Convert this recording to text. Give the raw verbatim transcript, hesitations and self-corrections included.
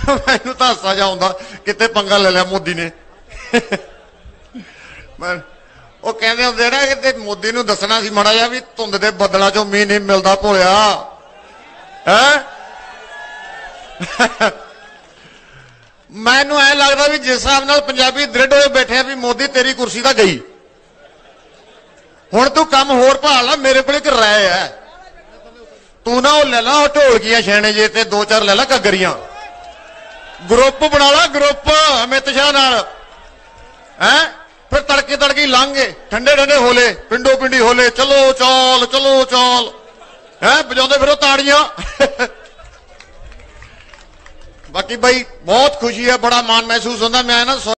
मैनू तो हासा जा आउंदा किते पंगा ले लिया मोदी ने। मैं वो कहते होंगे ना कि मोदी नूं दसना सी माड़ा जा भी धुंद दे बदलों चों मींह नहीं मिलता भोलिया है। मैनू ऐ लगता भी जिस हिसाब नाल पंजाबी दृढ़ होए बैठे भी मोदी तेरी कुर्सी तो गई, हुण तू काम होर भाल ला। मेरे को एक राय है, तू ना वो ले ला ढोलकियां छेने जे ते दो चार ले ला घग्गरियां, ग्रुप बना ला ग्रुप अमित शाह नाल है, फिर तड़के तड़के लांघे ठंडे ठंडे होले पिंडो पिंडी होले चलो चौल चलो चौल है बजाते फिर ताड़ियां। बाकी भाई बहुत खुशी है, बड़ा मान महसूस होता। मैं ना